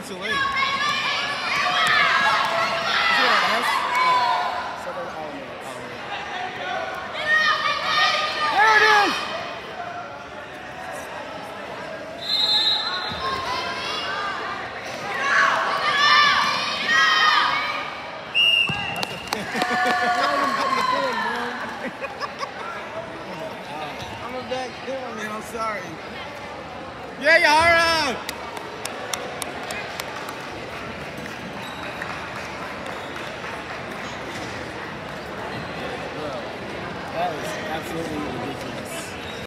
too late. Is it Alamance? Oh, Southern Alamance. There it is! I'm a back there, man. I'm sorry. Yeah, Yahayra.